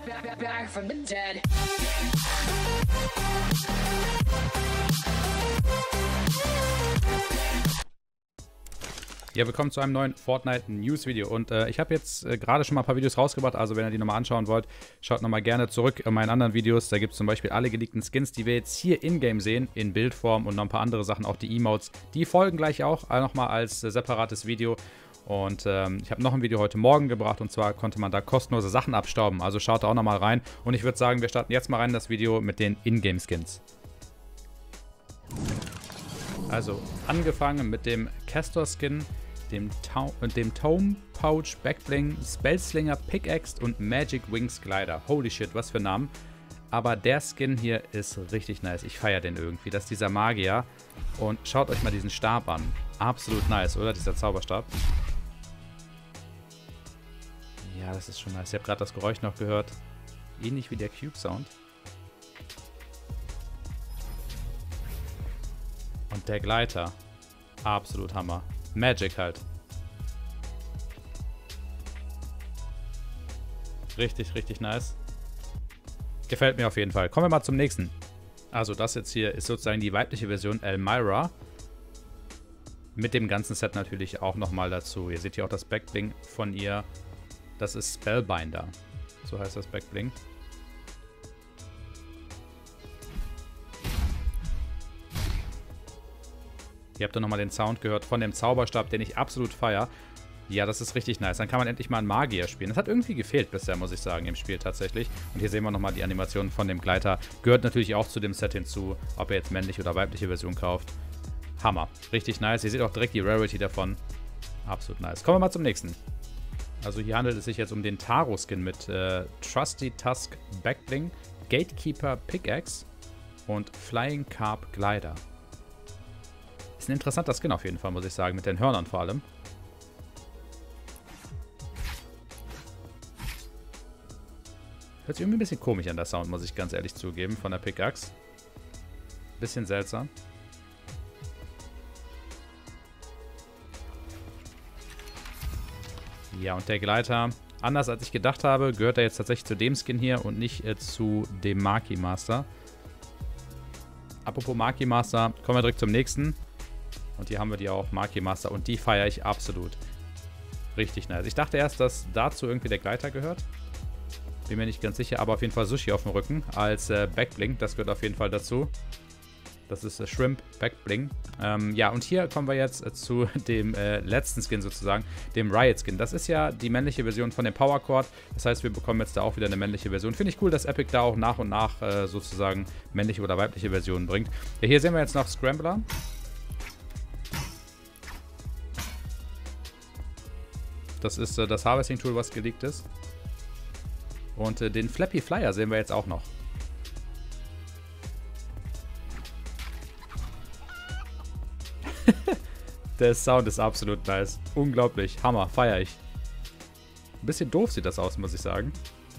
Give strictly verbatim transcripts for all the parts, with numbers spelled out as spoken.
back, back from the dead. Ja, willkommen zu einem neuen Fortnite News Video und äh, ich habe jetzt äh, gerade schon mal ein paar Videos rausgebracht, also wenn ihr die nochmal anschauen wollt, schaut nochmal gerne zurück in meinen anderen Videos. Da gibt es zum Beispiel alle geleakten Skins, die wir jetzt hier in-game sehen, in Bildform und noch ein paar andere Sachen, auch die Emotes. Die folgen gleich auch äh, nochmal als äh, separates Video. Und ähm, ich habe noch ein Video heute Morgen gebracht und zwar konnte man da kostenlose Sachen abstauben, also schaut da auch nochmal rein. Und ich würde sagen, wir starten jetzt mal rein in das Video mit den In-Game Skins. Also angefangen mit dem Castor Skin, dem, dem Tome Pouch Backbling, Spellslinger Pickaxe und Magic Wings Glider. Holy shit, was für Namen. Aber der Skin hier ist richtig nice. Ich feiere den irgendwie. Das ist dieser Magier. Und schaut euch mal diesen Stab an. Absolut nice, oder? Dieser Zauberstab. Ja, das ist schon nice. Ich habe gerade das Geräusch noch gehört. Ähnlich wie der Cube Sound. Und der Gleiter. Absolut Hammer. Magic halt. Richtig, richtig nice. Gefällt mir auf jeden Fall. Kommen wir mal zum nächsten. Also das jetzt hier ist sozusagen die weibliche Version Elmira. Mit dem ganzen Set natürlich auch nochmal dazu. Ihr seht hier auch das Backbling von ihr. Das ist Spellbinder. So heißt das Backbling. Ihr habt dann nochmal den Sound gehört von dem Zauberstab, den ich absolut feiere. Ja, das ist richtig nice. Dann kann man endlich mal einen Magier spielen. Das hat irgendwie gefehlt bisher, muss ich sagen, im Spiel tatsächlich. Und hier sehen wir nochmal die Animation von dem Gleiter. Gehört natürlich auch zu dem Set hinzu, ob ihr jetzt männliche oder weibliche Version kauft. Hammer. Richtig nice. Ihr seht auch direkt die Rarity davon. Absolut nice. Kommen wir mal zum nächsten. Also hier handelt es sich jetzt um den Taro-Skin mit äh, Trusty Tusk Backbling, Gatekeeper Pickaxe und Flying Carp Glider. Ist ein interessanter Skin auf jeden Fall, muss ich sagen, mit den Hörnern vor allem. Hört sich irgendwie ein bisschen komisch an, der Sound, muss ich ganz ehrlich zugeben, von der Pickaxe. Bisschen seltsam. Ja, und der Gleiter, anders als ich gedacht habe, gehört er jetzt tatsächlich zu dem Skin hier und nicht äh, zu dem Maki Master. Apropos Maki Master, kommen wir direkt zum nächsten. Und hier haben wir die auch, Maki Master, und die feiere ich absolut. Richtig nice. Ich dachte erst, dass dazu irgendwie der Gleiter gehört. Bin mir nicht ganz sicher, aber auf jeden Fall Sushi auf dem Rücken als äh, Backbling. Das gehört auf jeden Fall dazu. Das ist äh, Shrimp Backbling. Ähm, ja, und hier kommen wir jetzt äh, zu dem äh, letzten Skin sozusagen, dem Riot Skin. Das ist ja die männliche Version von dem Power Chord. Das heißt, wir bekommen jetzt da auch wieder eine männliche Version. Finde ich cool, dass Epic da auch nach und nach äh, sozusagen männliche oder weibliche Versionen bringt. Ja, hier sehen wir jetzt noch Scrambler. Das ist äh, das Harvesting-Tool, was geleakt ist. Und äh, den Flappy Flyer sehen wir jetzt auch noch. Der Sound ist absolut nice. Unglaublich. Hammer. Feier ich. Ein bisschen doof sieht das aus, muss ich sagen.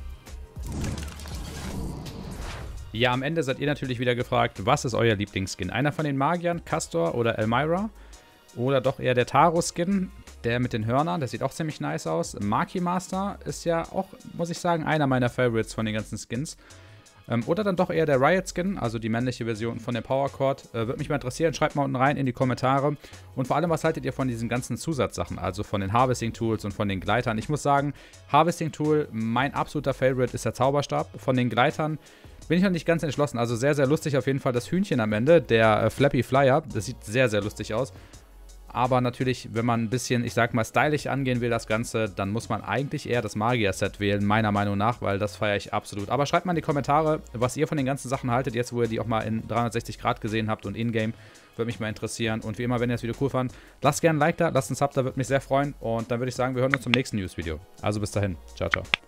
Ja, am Ende seid ihr natürlich wieder gefragt, was ist euer Lieblingsskin? Einer von den Magiern, Castor oder Elmira? Oder doch eher der Taro-Skin? Der mit den Hörnern, der sieht auch ziemlich nice aus. Maki Master ist ja auch, muss ich sagen, einer meiner Favorites von den ganzen Skins. Ähm, oder dann doch eher der Riot Skin, also die männliche Version von dem Power Chord. Äh, Würde mich mal interessieren, schreibt mal unten rein in die Kommentare. Und vor allem, was haltet ihr von diesen ganzen Zusatzsachen, also von den Harvesting Tools und von den Gleitern? Ich muss sagen, Harvesting Tool, mein absoluter Favorite ist der Zauberstab. Von den Gleitern bin ich noch nicht ganz entschlossen. Also sehr, sehr lustig auf jeden Fall das Hühnchen am Ende, der äh, Flappy Flyer. Das sieht sehr, sehr lustig aus. Aber natürlich, wenn man ein bisschen, ich sag mal, stylisch angehen will, das Ganze, dann muss man eigentlich eher das Magier-Set wählen, meiner Meinung nach, weil das feiere ich absolut. Aber schreibt mal in die Kommentare, was ihr von den ganzen Sachen haltet, jetzt wo ihr die auch mal in dreihundertsechzig Grad gesehen habt und in-game. Würde mich mal interessieren. Und wie immer, wenn ihr das Video cool fand, lasst gerne ein Like da, lasst einen Sub da, würde mich sehr freuen. Und dann würde ich sagen, wir hören uns zum nächsten News-Video. Also bis dahin. Ciao, ciao.